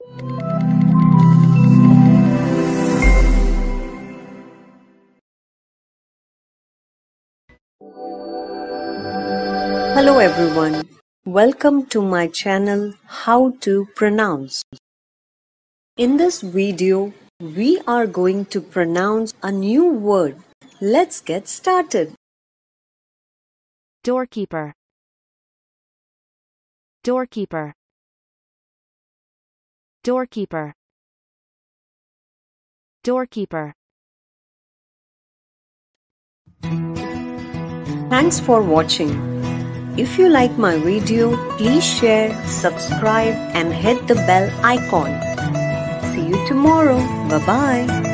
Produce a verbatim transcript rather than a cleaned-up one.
Hello everyone, welcome to my channel How to Pronounce. In this video, we are going to pronounce a new word. Let's get started. Doorkeeper. Doorkeeper. Doorkeeper. Doorkeeper. Thanks for watching. If you like my video, please share, subscribe and hit the bell icon. See you tomorrow. Bye-bye.